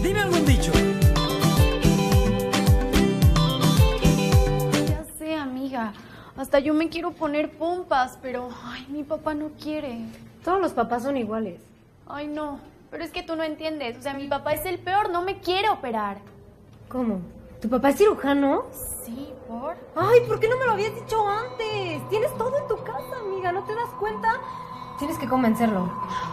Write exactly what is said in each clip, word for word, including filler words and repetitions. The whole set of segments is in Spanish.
Dime algún dicho. Ya sé, amiga. Hasta yo me quiero poner pompas, pero ay, mi papá no quiere. Todos los papás son iguales. Ay, no. Pero es que tú no entiendes. O sea, mi papá es el peor. No me quiere operar. ¿Cómo? ¿Tu papá es cirujano? Sí, ¿por? Ay, ¿por qué no me lo habías dicho antes? Tienes todo en tu casa, amiga. ¿No te das cuenta? Tienes que convencerlo.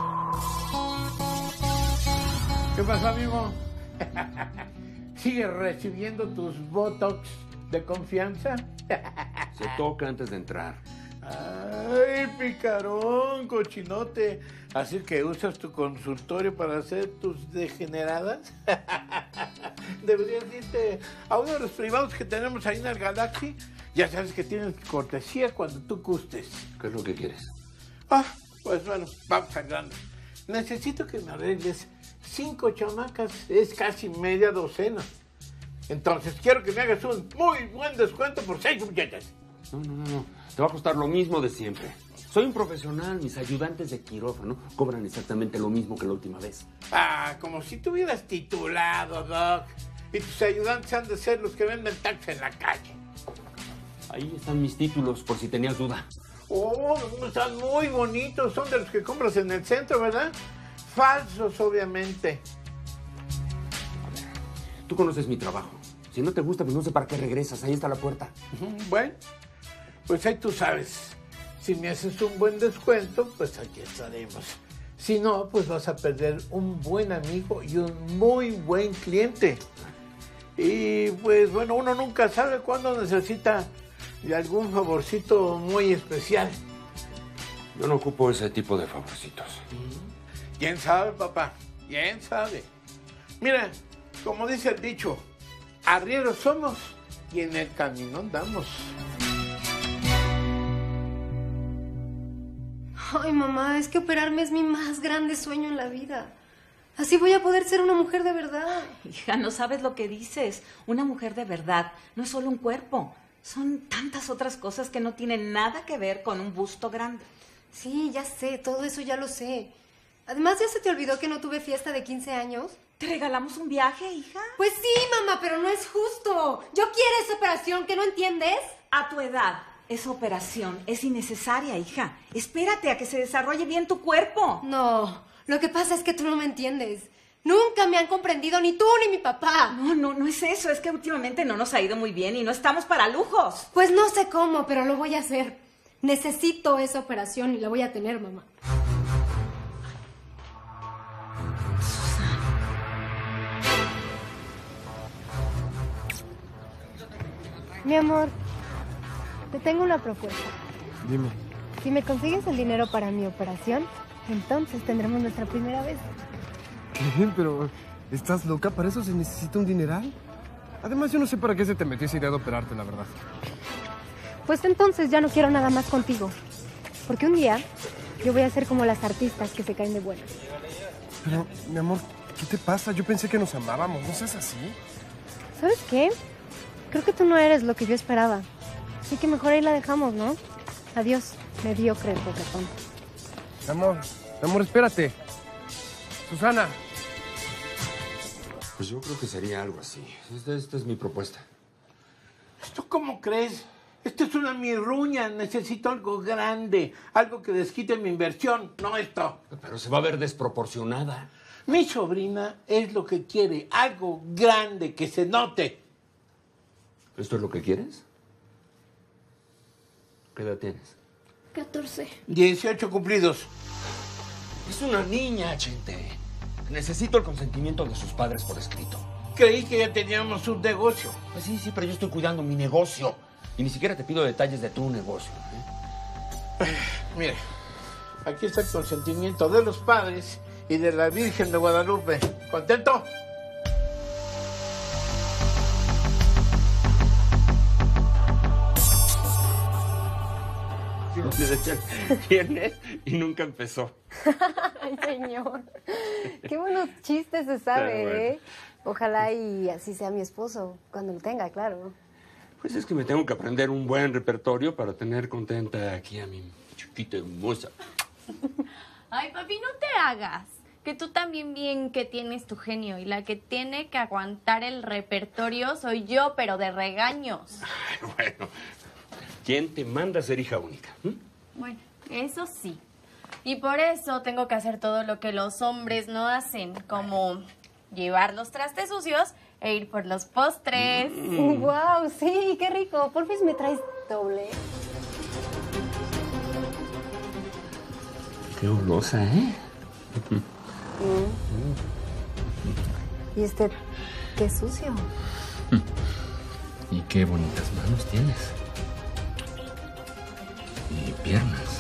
¿Qué pasó, amigo? ¿Sigues recibiendo tus botox de confianza? Se toca antes de entrar. Ay, picarón, cochinote. ¿Así que usas tu consultorio para hacer tus degeneradas? Deberías irte a uno de los privados que tenemos ahí en el Galaxy. Ya sabes que tienes cortesía cuando tú gustes. ¿Qué es lo que quieres? Ah, pues bueno, vamos al grano. Necesito que me arregles cinco chamacas, es casi media docena. Entonces quiero que me hagas un muy buen descuento por seis muchachas. No, no, no, no. Te va a costar lo mismo de siempre. Soy un profesional, mis ayudantes de quirófano cobran exactamente lo mismo que la última vez. Ah, como si tú hubieras titulado, Doc. Y tus ayudantes han de ser los que venden taxi en la calle. Ahí están mis títulos, por si tenías duda. Oh, están muy bonitos. Son de los que compras en el centro, ¿verdad? Falsos, obviamente. A ver, tú conoces mi trabajo. Si no te gusta, pues no sé para qué regresas. Ahí está la puerta. Bueno, pues ahí tú sabes. Si me haces un buen descuento, pues aquí estaremos. Si no, pues vas a perder un buen amigo y un muy buen cliente. Y pues bueno, uno nunca sabe cuándo necesita de algún favorcito muy especial. Yo no ocupo ese tipo de favorcitos. ¿Quién sabe, papá? ¿Quién sabe? Mira, como dice el dicho, arrieros somos y en el camino andamos. Ay, mamá, es que operarme es mi más grande sueño en la vida. Así voy a poder ser una mujer de verdad. Hija, no sabes lo que dices. Una mujer de verdad no es solo un cuerpo. Son tantas otras cosas que no tienen nada que ver con un busto grande. Sí, ya sé, todo eso ya lo sé. Además, ¿ya se te olvidó que no tuve fiesta de quince años? ¿Te regalamos un viaje, hija? Pues sí, mamá, pero no es justo. Yo quiero esa operación, ¿qué no entiendes? A tu edad, esa operación es innecesaria, hija. Espérate a que se desarrolle bien tu cuerpo. No, lo que pasa es que tú no me entiendes. Nunca me han comprendido ni tú ni mi papá. No, no, no es eso. Es que últimamente no nos ha ido muy bien y no estamos para lujos. Pues no sé cómo, pero lo voy a hacer. Necesito esa operación y la voy a tener, mamá. Mi amor, te tengo una propuesta. Dime. Si me consigues el dinero para mi operación, entonces tendremos nuestra primera vez. ¿Qué? Pero, ¿estás loca? ¿Para eso se necesita un dineral? Además, yo no sé para qué se te metió esa idea de operarte, la verdad. Pues entonces ya no quiero nada más contigo. Porque un día yo voy a ser como las artistas que se caen de buenas. Pero, mi amor, ¿qué te pasa? Yo pensé que nos amábamos. ¿No seas así? ¿Sabes qué? Creo que tú no eres lo que yo esperaba. Así que mejor ahí la dejamos, ¿no? Adiós, mediocre coquetón. Mi amor, mi amor, espérate. Susana. Pues yo creo que sería algo así. Esta, esta es mi propuesta. ¿Esto cómo crees? Esto es una mirruña. Necesito algo grande. Algo que desquite mi inversión, no esto. Pero se va a ver desproporcionada. Mi sobrina es lo que quiere. Algo grande, que se note. ¿Esto es lo que quieres? ¿Qué edad tienes? catorce. dieciocho cumplidos. Es una niña, Chente. Necesito el consentimiento de sus padres por escrito. Creí que ya teníamos un negocio. Pues sí, sí, pero yo estoy cuidando mi negocio. Y ni siquiera te pido detalles de tu negocio. ¿eh? Mire, aquí está el consentimiento de los padres y de la Virgen de Guadalupe. ¿Contento? Tiene y nunca empezó. Ay, señor. Qué buenos chistes se sabe, Bueno. ¿eh? Ojalá y así sea mi esposo, cuando lo tenga, claro. Pues es que me tengo que aprender un buen repertorio para tener contenta aquí a mi chiquita hermosa. Ay, papi, no te hagas. Que tú también bien que tienes tu genio y la que tiene que aguantar el repertorio soy yo, pero de regaños. Ay, bueno, ¿quién te manda a ser hija única? ¿Mm? Bueno, eso sí. Y por eso tengo que hacer todo lo que los hombres no hacen, como llevar los trastes sucios e ir por los postres. Mm. ¡Wow! Sí, qué rico. Porfis, ¿me traes doble? Qué golosa, ¿eh? Mm. Y este, qué sucio. Y qué bonitas manos tienes. Y piernas.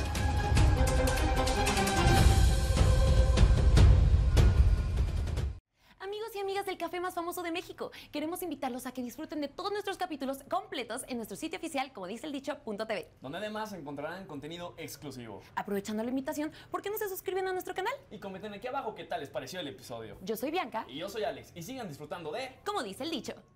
Amigos y amigas del café más famoso de México, queremos invitarlos a que disfruten de todos nuestros capítulos completos en nuestro sitio oficial, como dice el dicho, punto t v. Donde además encontrarán contenido exclusivo. Aprovechando la invitación, ¿por qué no se suscriben a nuestro canal? Y comenten aquí abajo qué tal les pareció el episodio. Yo soy Bianca. Y yo soy Alex. Y sigan disfrutando de... Como dice el dicho.